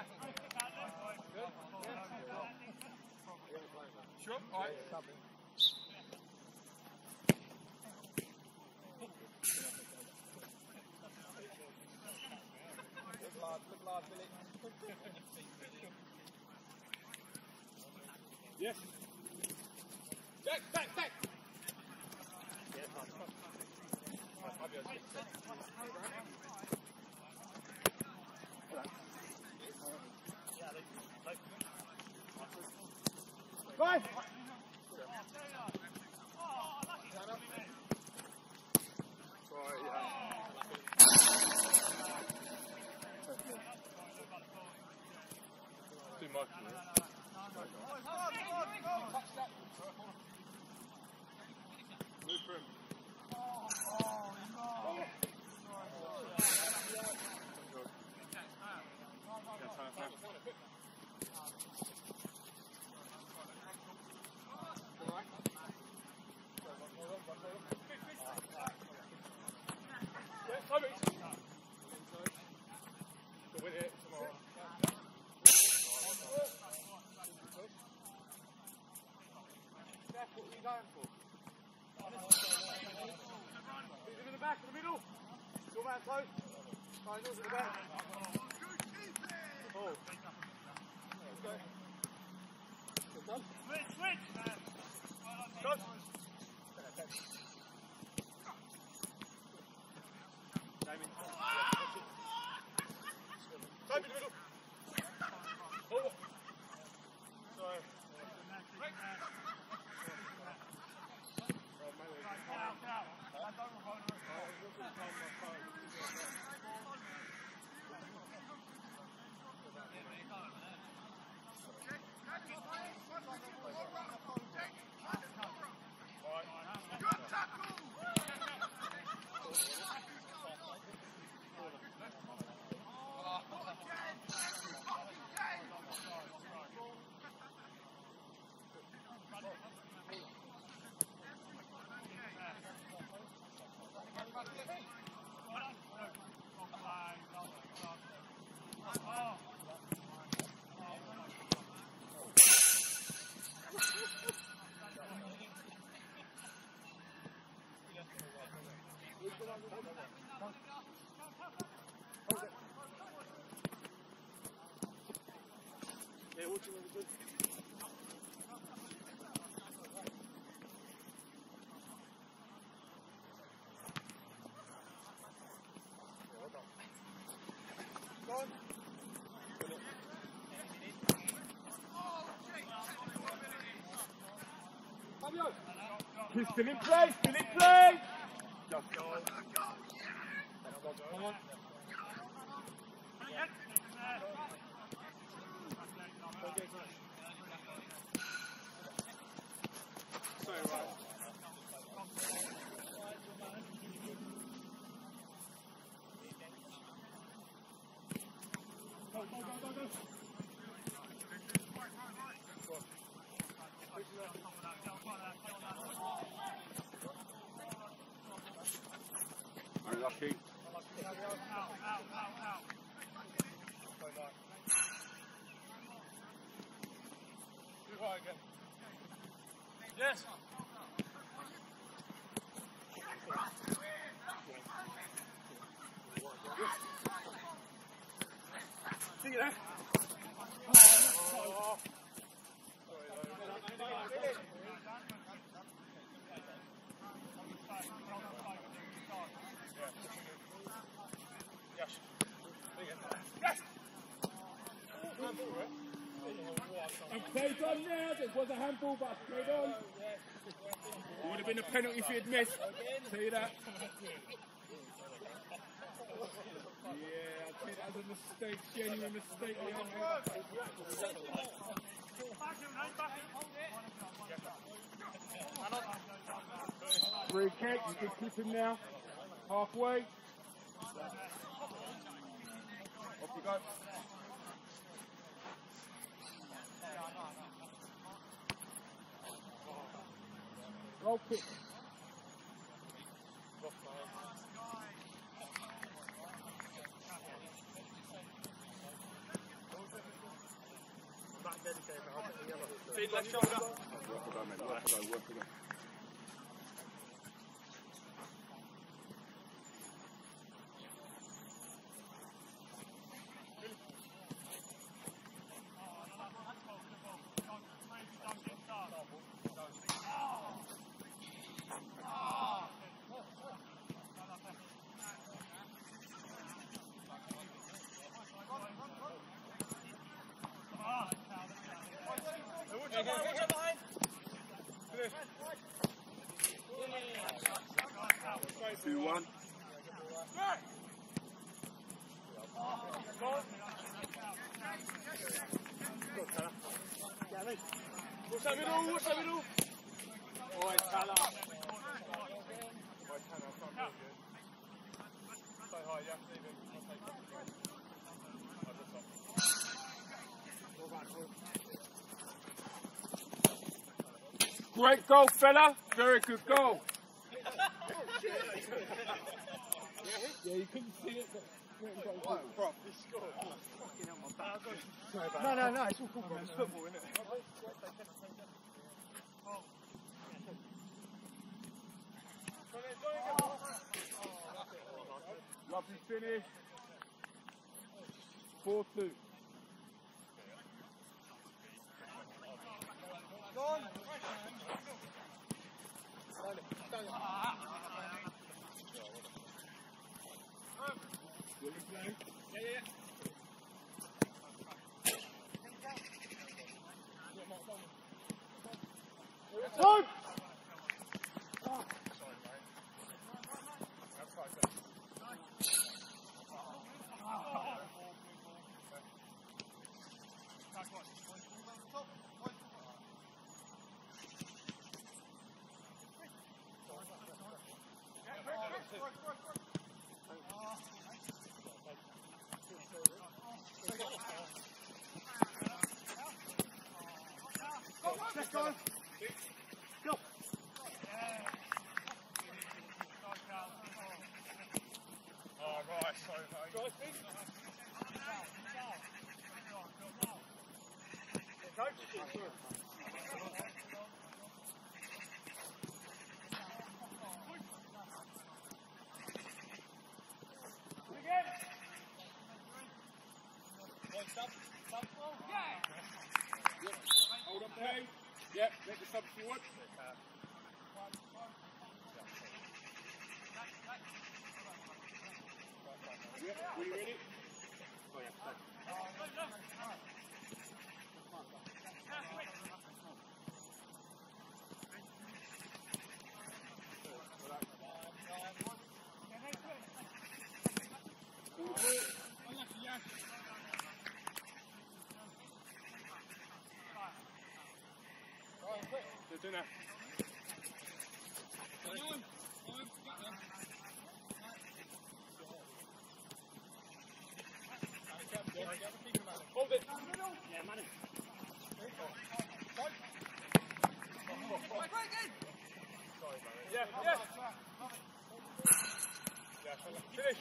Sure, all right. Look large, Billy. Yes. Back. Yeah, Five. Too much. Move for him. What are you going for? He's in the back, in the middle. Your man close. Finals in the back. Oh. Okay. Good done. Switch! Go! Damien. Time in the middle. Oh. Sorry. Yeah, what's your name? He's still in play, Just go. Come on. So right. Go. Very lucky. Too high again. Yes. See you there. Oh. I've played on now, it was a handball, but I've played on. It would have been a penalty if he had missed. Tell you that. Yeah, I think that was a mistake, genuine mistake. Free kick, you can keep him now. Halfway. Off you go. Goal kick. Feed left shoulder. Work it on, mate. Work it on, work it on. What's that middle? What's that middle? Oh, it's Tanner. Stay high, yeah, Stephen. Great goal, fella. Very good goal. Yeah, you couldn't see it, but Prop, he scored. Fucking hell, my back. No, it's all cool, bro. It's football, isn't it? Lovely finish. 4-2. Go on. Will you play? Yeah. Time! Let's go. Go. Oh, right, sorry, mate. Hold on, play. Yep, make the sub if you want. Yep, are you ready? Oh, yeah. Do that. Hold it. Yeah, man. Yeah. Finish.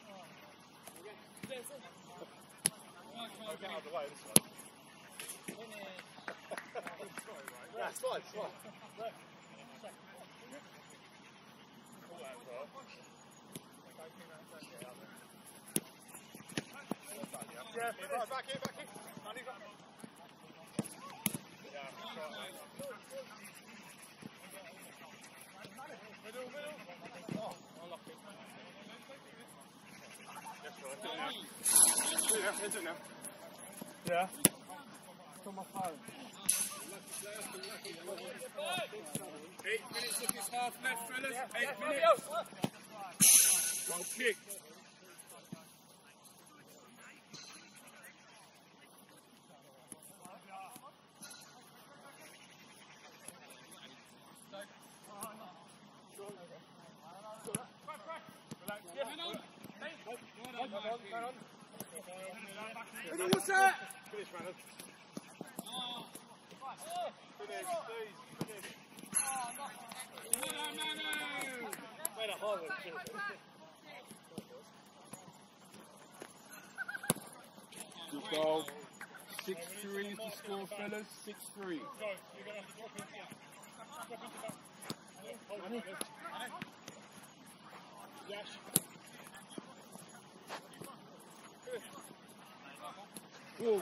I'll get out of the way this way. Yeah, slide. Yeah, back here. Middle. Oh, unlucky. Do it now. Yeah. It's on my phone. 8 minutes of this half left, fellas. 8 minutes. One kick. What's that? Finish, man. Finish. Made a hole. Good goal. 6-3 is the score, fellas. 6-3. Whoa.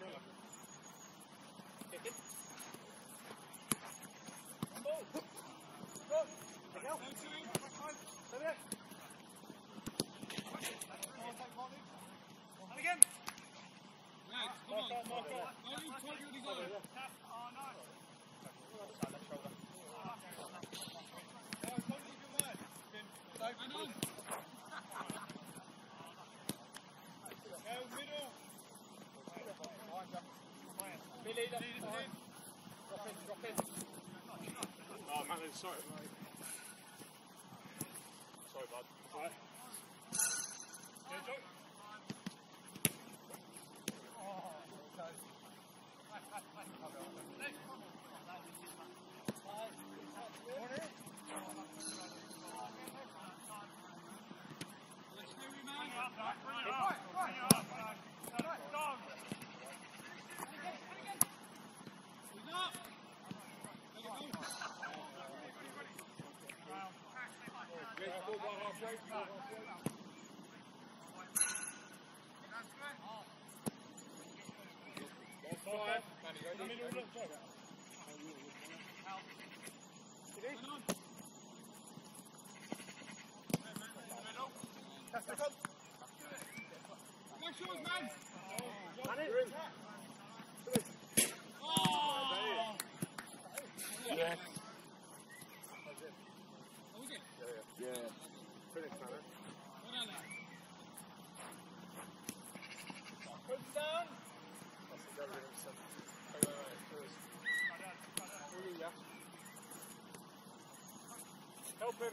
Oh man, sorry. Sorry, bud. Right. Help him.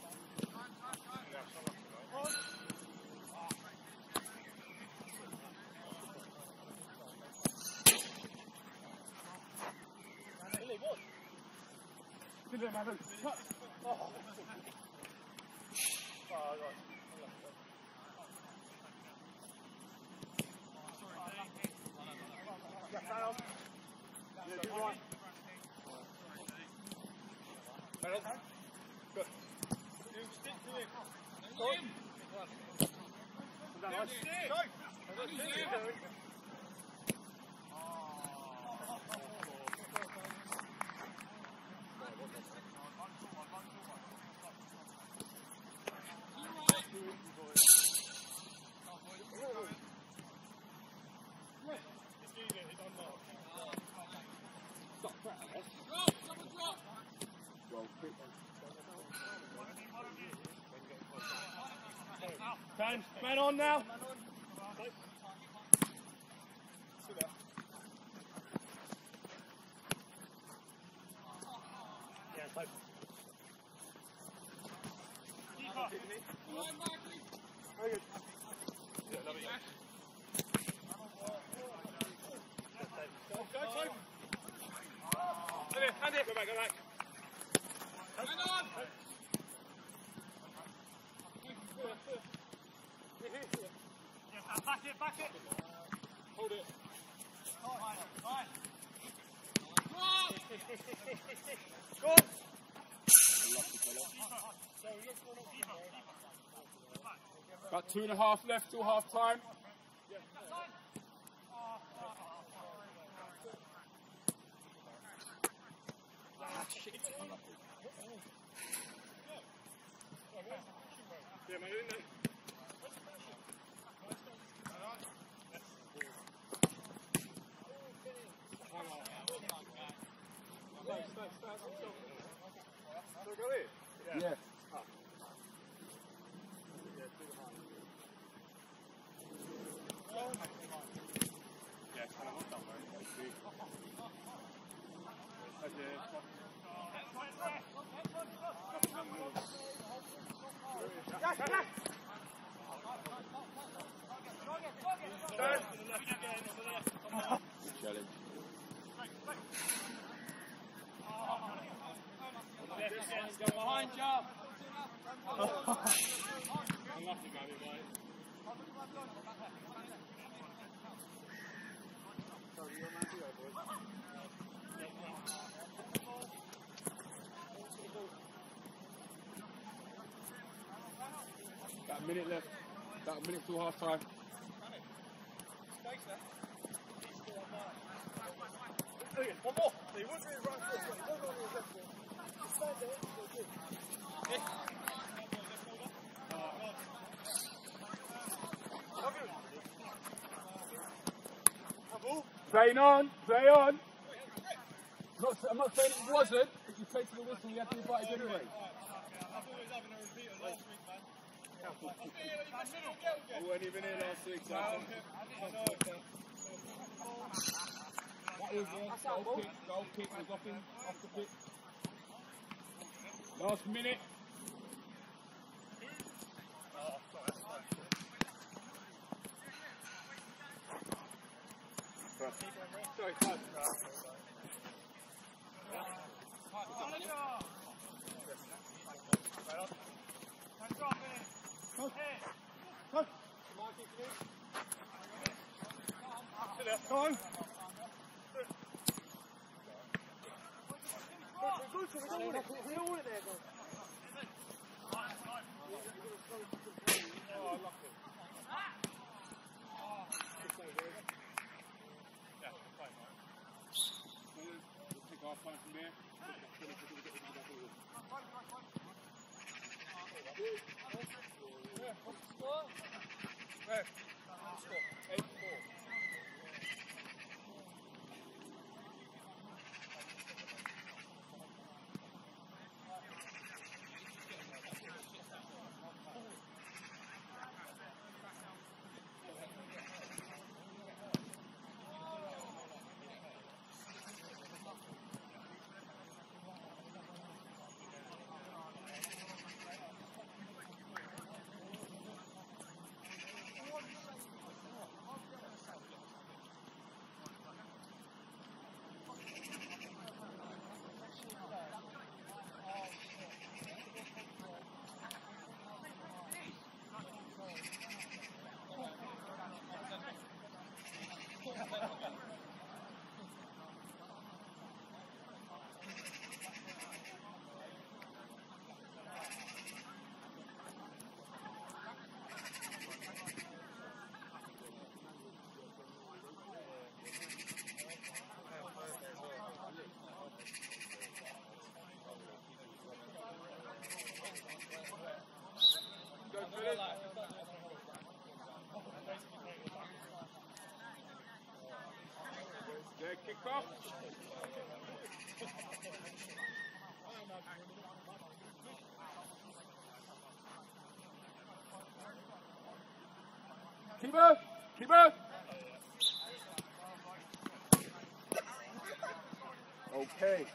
Time, man on now. Very good. Yeah, love it. Go, time. Hand it. Go back, go back. Hand on. Back it. Hold it. Right. Go. About 2.5 left till half time. Yeah, man, in there. Yeah. Challenge. Go behind, jump. Unlucky, maybe, mate. About a minute left. About a minute till half time. One more. He wasn't really right foot. He wasn't on his left foot. Just stand there. You're good. Playing on, play on. I'm not saying it wasn't. If you played to the whistle, you have to invite it anyway. I wasn't even here last week. That was goal kick was off the pitch. Last minute. Sorry, sorry. Come on. We don't want it there, guys. Half time from there. What's the score? Where? What's the score? 8-4. Kick off. Keeper! Keeper! Okay.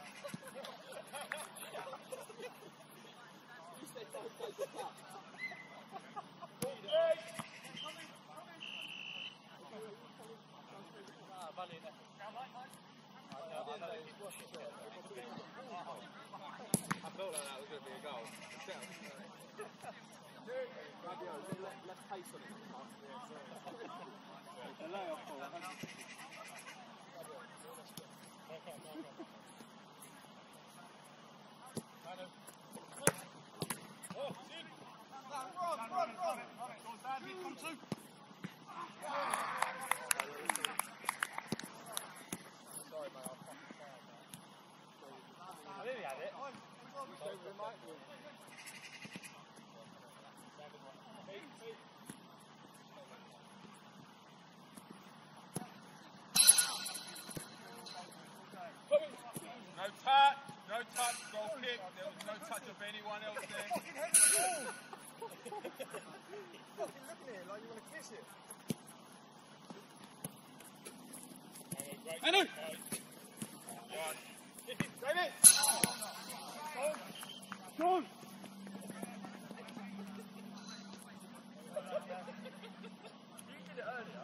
I felt like that was going to be a goal. Let's pace on it. The layoff for that. I nearly had it. No touch, goal kick. There was no touch of anyone else there. Fucking head the ball. Fucking looking at it like you want to kiss it. Anu! David! Go on! You did it earlier.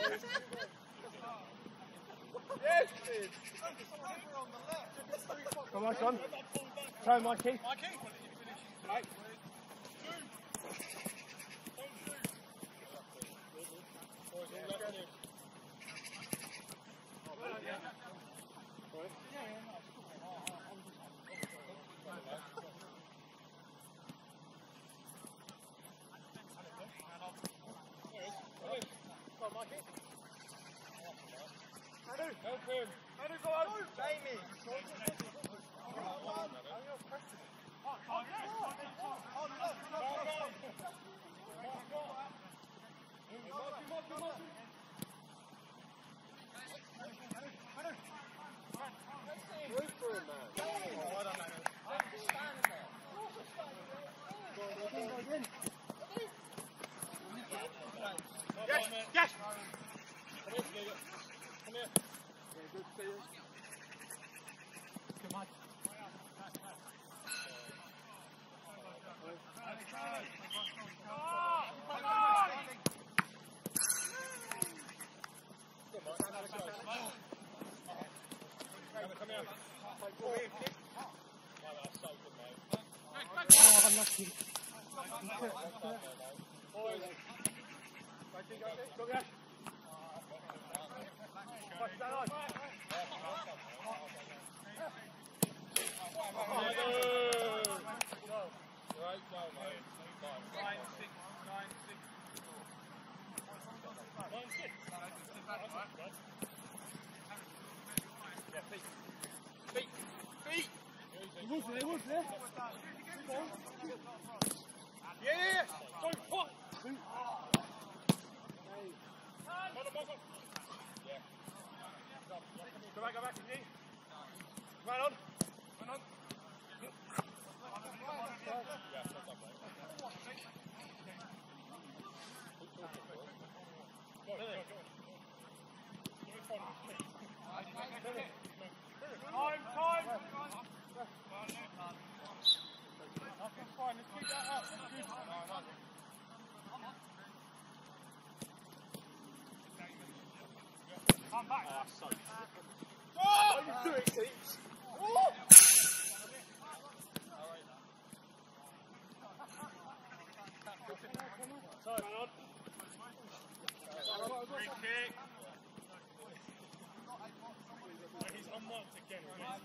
Yes, kid. Come on, son. Try Mikey. Right. Help him. Go on. Jamie. Yes. Come here. Come on. Come here. Oh, I'm lucky. Go, Gash. Watch that on. Right, go, mate. 9-6. 9-6. Yeah, feet. He was there. Yeah. Go, pot. Yeah. Go back, Nicky. Right on. Yeah, that's up, mate. Time. That's fine, let's keep that up. That's good. Come back. Oh, so Oh, you do it, Keats. Oh! Sorry, man on. free kick. He's unmarked again.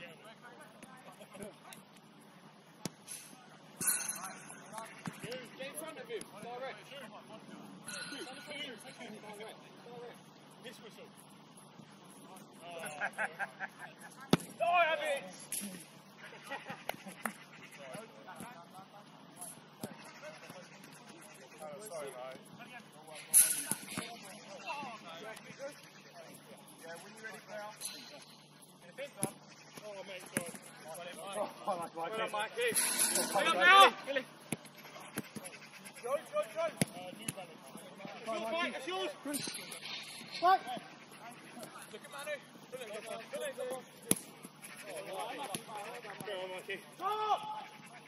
Get in front of him. Direct. Direct. This whistle. Oh, I have it! Sorry, mate. Yeah, when you're ready, pal. Oh, mate, sorry. Oh, that's Mikey. Well done, Mikey. Get up now! Billy. Go. New balance. It's yours. Back. Look at Manu. Go on, Mikey. Stop!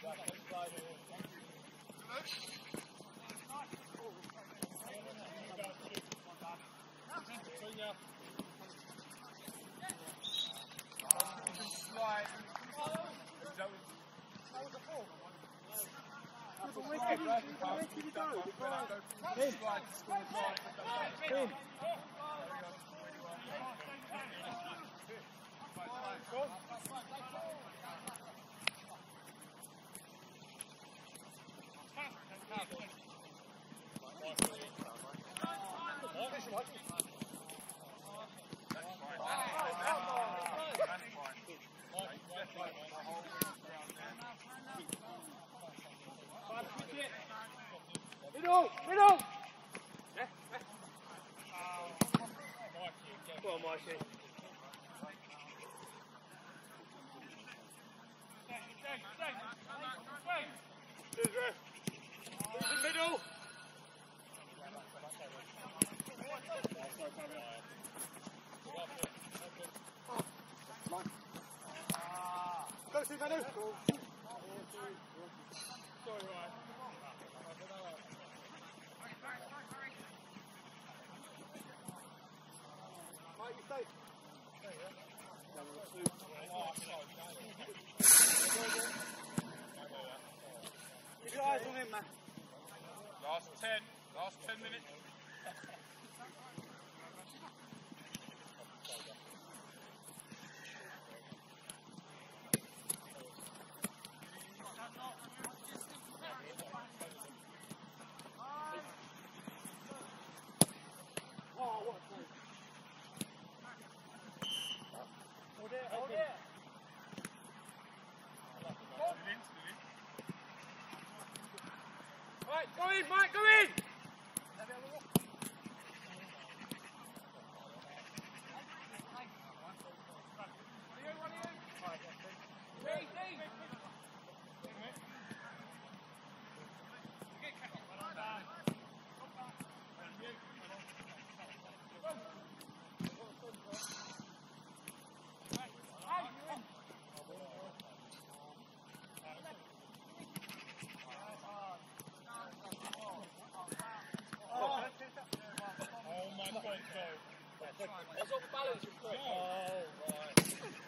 Middle! Go on, Mikey. Who's in middle? Go see Manu. Sorry, right. Right, you stay. Keep your eyes on him, man. Last 10 minutes. Hold it. Right, go in, Mike, go in! That's what the balance is quick. Oh, right.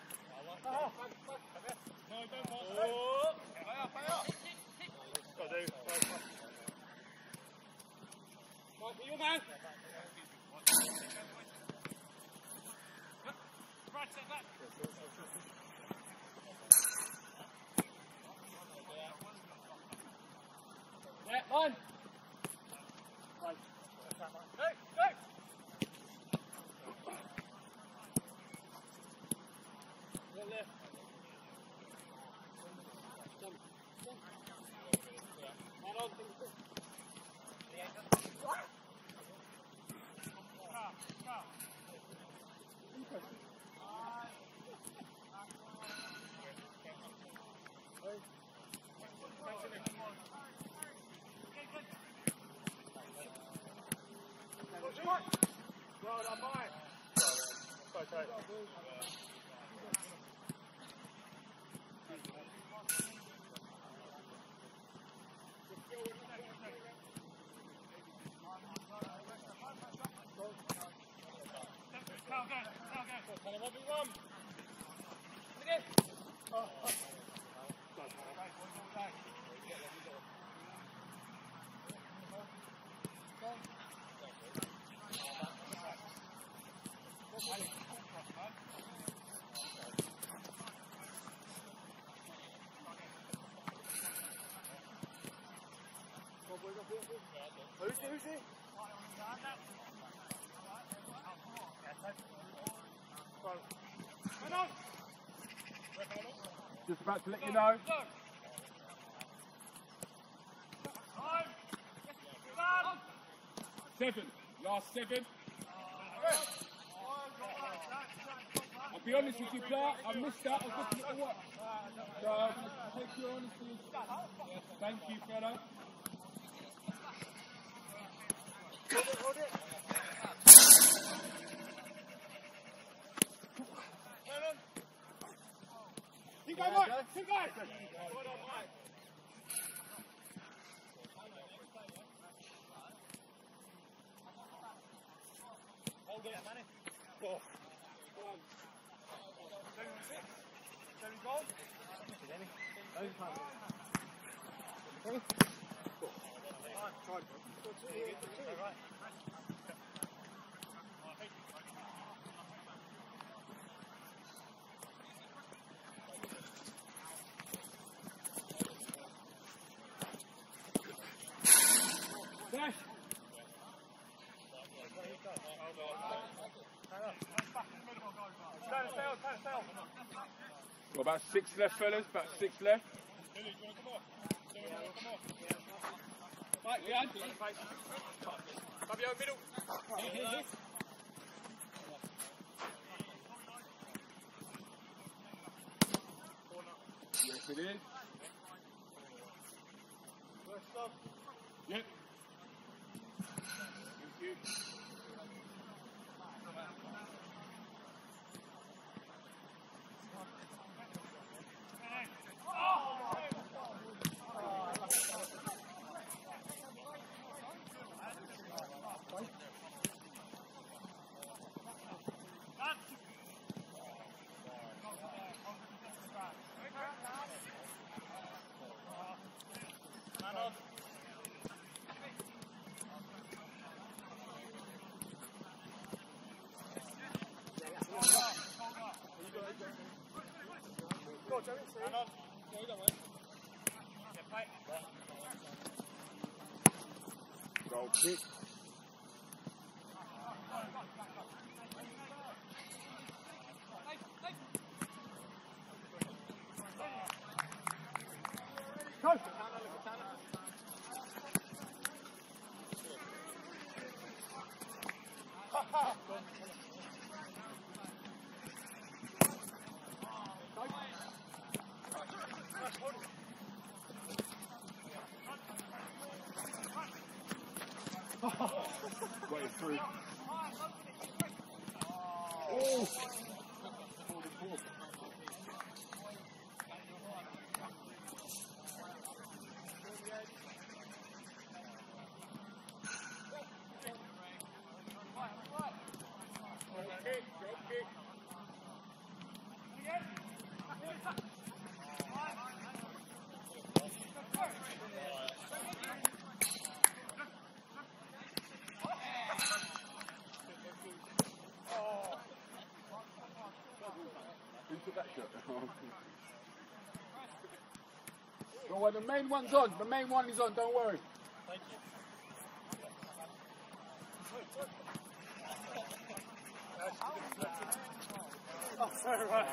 No, don't pass. Oh. Pay up. Got to do. Right, for you, man. Right, step back. Yeah, line. Right. Hey. Left. Well done, Mike. Okay. Who's he? Just about to let you know. 7. Last 7. I'll be honest with you, Clark. I missed that. I was looking at the watch. So, take your honesty. Thank you, fella. Hold it. Keep going, Mike. Keep going. Well done, Mike. Hold it, Manny. 4. 1. 7 goals. Dash. Got about 6 left, fellas. About 6 left. Right, behind. Fabio, middle. Yes, it is. Yep. Thank you. Go, Joey. Hang on. Go, don't worry. Yeah, play. Goal kick. Go. Got it through. Oh! Who took that shot? Don't worry, the main one's on. The main one is on, don't worry. Thank you. Oh, sorry, right.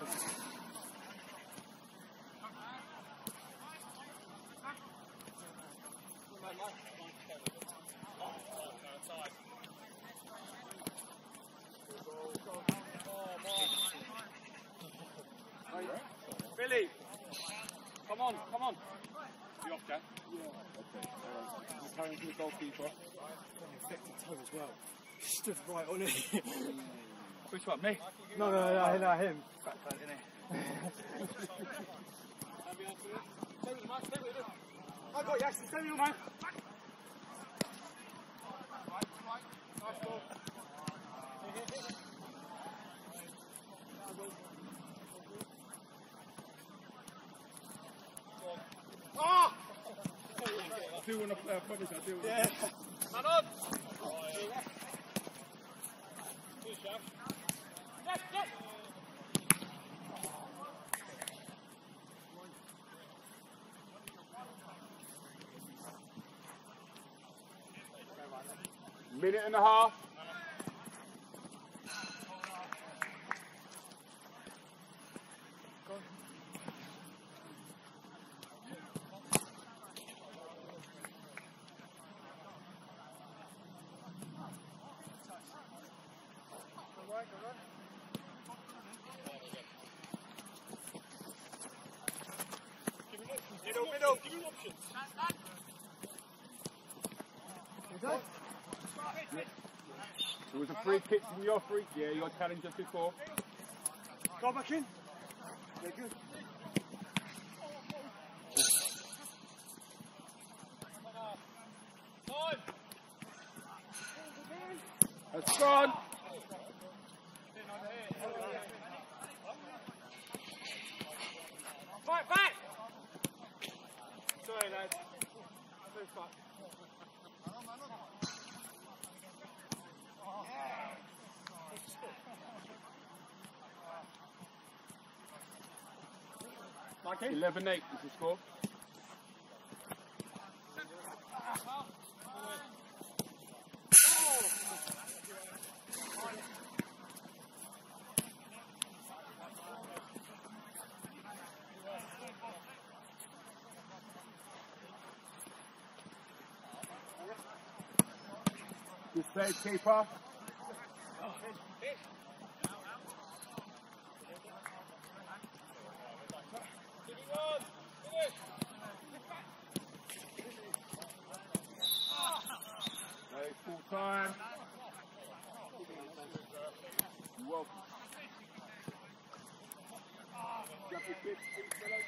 Billy, come on, come on. You off, Jack? Yeah. Okay. You're carrying to the goalkeeper. Affected toe as well. Stood right on it. Which one, me? No, him. Fat cunt, innit? I got you, actually. Stay with you, man. Ah! I do want to play, I promise I do want to. Yeah. Man on! Yes, yes! Minute and a half. Middle, give me options. There was a free kick from your free. Yeah, your challenge just before. Go back in. Yeah, good. That's gone. Fight back! Sorry, lads. Too far. Mikey? 11-8 is the score. Good save, keeper. Full time. You're welcome. Grab the kids, please, fellas.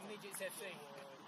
Midgets FC.